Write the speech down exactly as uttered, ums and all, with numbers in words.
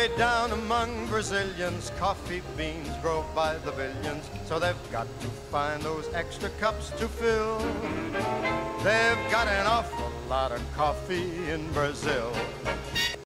Way down among Brazilians, coffee beans grow by the billions, so they've got to find those extra cups to fill. They've got an awful lot of coffee in Brazil.